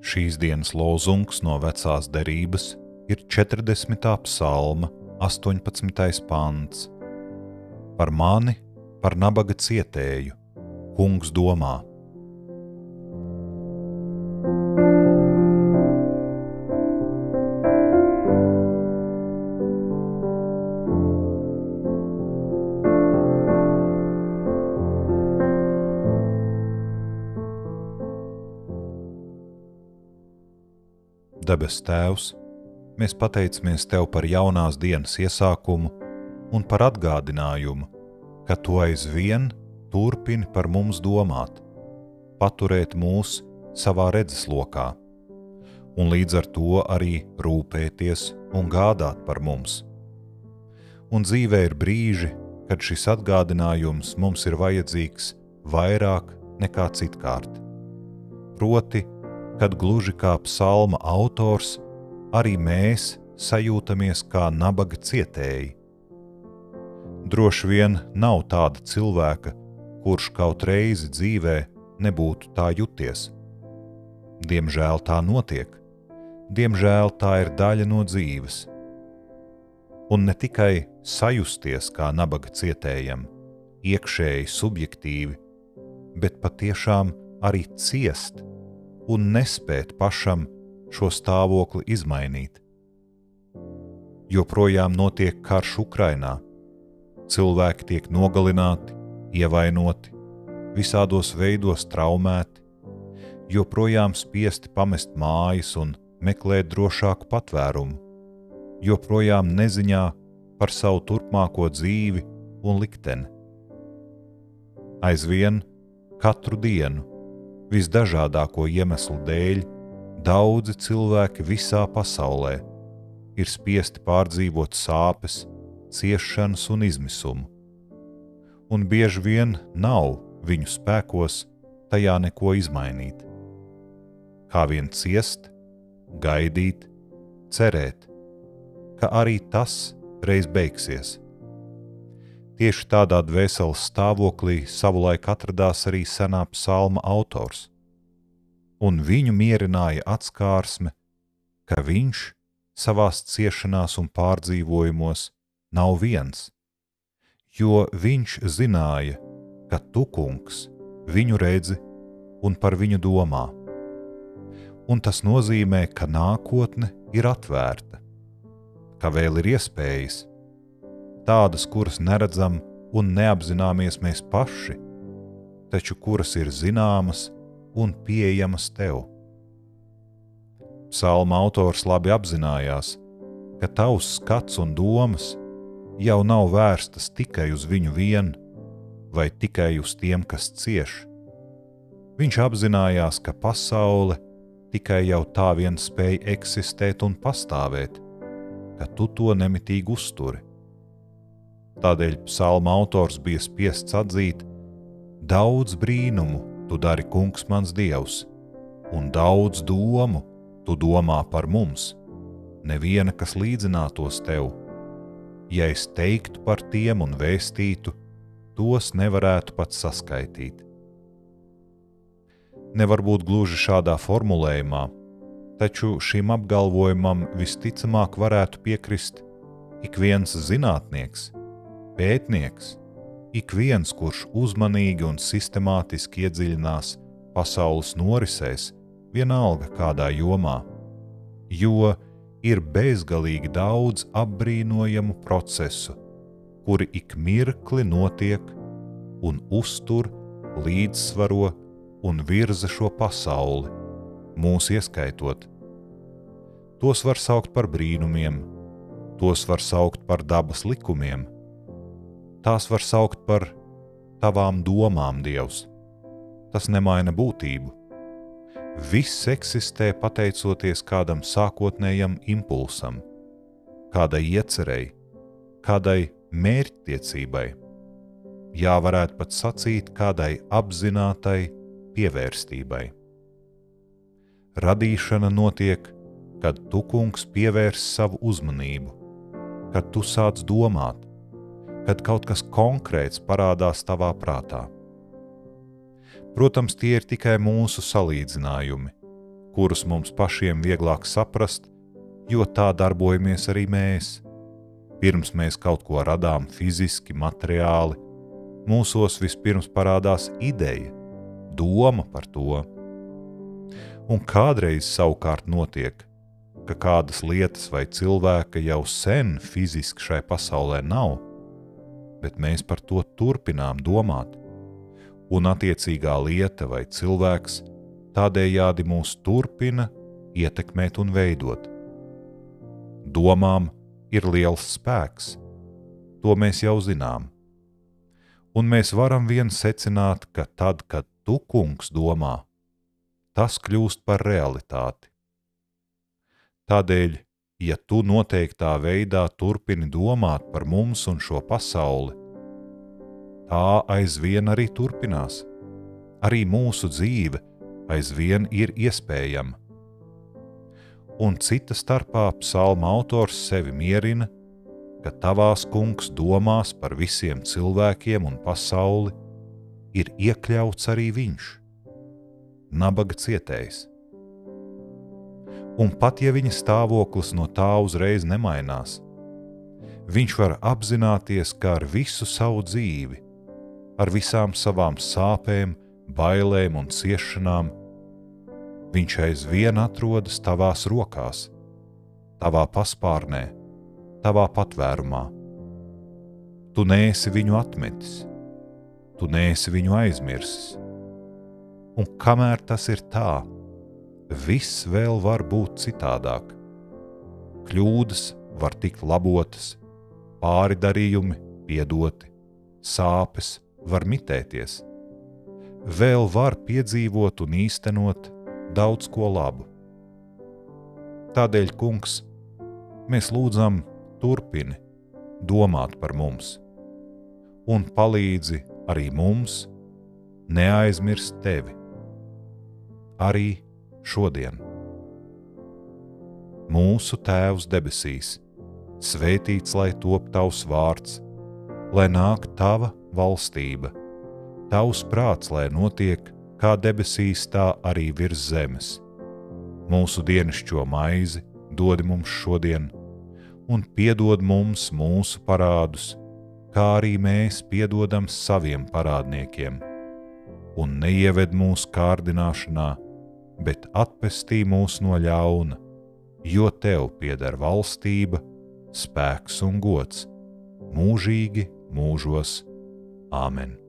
Šīs dienas lozungs no vecās derības ir 40. psalma 18. pants. Par mani, par nabaga cietēju, kungs domā. Debes Tēvs, mēs pateicamies Tev par jaunās dienas iesākumu un par atgādinājumu, ka Tu aizvien turpini par mums domāt, paturēt mūs savā redzeslokā, un līdz ar to arī rūpēties un gādāt par mums. Un dzīvē ir brīži, kad šis atgādinājums mums ir vajadzīgs vairāk nekā citkārt. Proti, kad gluži kā psalma autors, arī mēs sajūtamies kā nabaga cietēji. Droši vien nav tāda cilvēka, kurš kaut reizi dzīvē nebūtu tā juties. Diemžēl tā notiek. Diemžēl tā ir daļa no dzīves. Un ne tikai sajusties kā nabaga cietējam, iekšēji subjektīvi, bet patiešām arī ciest un nespēt pašam šo stāvokli izmainīt. Joprojām notiek karš Ukrainā. Cilvēki tiek nogalināti, ievainoti, visādos veidos traumēti, joprojām spiesti pamest mājas un meklēt drošāku patvērumu, joprojām neziņā par savu turpmāko dzīvi un likteni. Aizvien katru dienu visdažādāko iemeslu dēļ daudzi cilvēki visā pasaulē ir spiesti pārdzīvot sāpes, ciešanas un izmisumu, un bieži vien nav viņu spēkos tajā neko izmainīt. Kā vien ciest, gaidīt, cerēt, ka arī tas reiz beigsies. Tieši tādā dvēseles stāvoklī savulaik atradās arī senā psalma autors, un viņu mierināja atskārsme, ka viņš savās ciešanās un pārdzīvojumos nav viens, jo viņš zināja, ka Tu, kungs, viņu redzi un par viņu domā. Un tas nozīmē, ka nākotne ir atvērta, ka vēl ir iespējas, tādas, kuras neredzam un neapzināmies mēs paši, taču kuras ir zināmas un pieejamas Tev. Psalma autors labi apzinājās, ka Tavs skats un domas jau nav vērstas tikai uz viņu vienu vai tikai uz tiem, kas cieš. Viņš apzinājās, ka pasaule tikai jau tā vien spēj eksistēt un pastāvēt, ka Tu to nemitīgi uzturi. Tādēļ psalma autors bija spiests atzīt: daudz brīnumu Tu dari, kungs mans Dievs, un daudz domu Tu domā par mums, neviena, kas līdzinātos Tev. Ja es teiktu par tiem un vēstītu, tos nevarētu pat saskaitīt. Nevar būt gluži šādā formulējumā, taču šim apgalvojumam visticamāk varētu piekrist ik viens zinātnieks, pētnieks, ik viens, kurš uzmanīgi un sistemātiski iedziļinās pasaules norisēs, vienalga kādā jomā, jo ir bezgalīgi daudz apbrīnojamu procesu, kuri ik mirkli notiek un uztur, līdzsvaro un virza šo pasauli, mūs ieskaitot. Tos var saukt par brīnumiem, tos var saukt par dabas likumiem, tās var saukt par Tavām domām, Dievs. Tas nemaina būtību. Viss eksistē pateicoties kādam sākotnējam impulsam, kādai iecerei, kādai mērķtiecībai, jā, varētu pat sacīt, kādai apzinātai pievērstībai. Radīšana notiek, kad Tu, kungs, pievērs savu uzmanību, kad Tu sāc domāt, kad kaut kas konkrēts parādās tavā prātā. Protams, tie ir tikai mūsu salīdzinājumi, kurus mums pašiem vieglāk saprast, jo tā darbojamies arī mēs. Pirms mēs kaut ko radām fiziski, materiāli, mūsos vispirms parādās ideja, doma par to. Un kādreiz savukārt notiek, ka kādas lietas vai cilvēka jau sen fiziski šai pasaulē nav, bet mēs par to turpinām domāt, un attiecīgā lieta vai cilvēks tādējādi mūs turpina ietekmēt un veidot. Domām ir liels spēks, to mēs jau zinām, un mēs varam vien secināt, ka tad, kad tu, kungs, domā, tas kļūst par realitāti. Tādēļ, ja tu noteiktā veidā turpini domāt par mums un šo pasauli, tā aizvien arī turpinās. Arī mūsu dzīve aizvien ir iespējama. Un cita starpā psalma autors sevi mierina, ka tavās, kungs, domās par visiem cilvēkiem un pasauli ir iekļauts arī viņš, nabaga cietējs. Un pat ja viņa stāvoklis no tā uzreiz nemainās, viņš var apzināties, ka ar visu savu dzīvi, ar visām savām sāpēm, bailēm un ciešanām, viņš aizvien atrodas tavās rokās, tavā paspārnē, tavā patvērumā. Tu neesi viņu atmetis, tu neesi viņu aizmirsis. Un kamēr tas ir tā, viss vēl var būt citādāk. Kļūdas var tikt labotas, pāridarījumi piedoti, sāpes var mitēties. Vēl var piedzīvot un īstenot daudz ko labu. Tādēļ, kungs, mēs lūdzam turpini domāt par mums un palīdzi arī mums neaizmirst tevi, arī šodien. Mūsu Tēvs debesīs, svētīts lai top tavs vārds, lai nāk tava valstība, tavs prāts, lai notiek kā debesīs, tā arī virs zemes. Mūsu dienascho maizi dodi mums šodien, un piedod mums mūsu parādus, kā arī mēs piedodam saviem parādniekiem. Un neieved mūsu kārdināšanā, bet atpestī mūs no ļauna, jo tev pieder valstība, spēks un gods, mūžīgi mūžos. Āmen.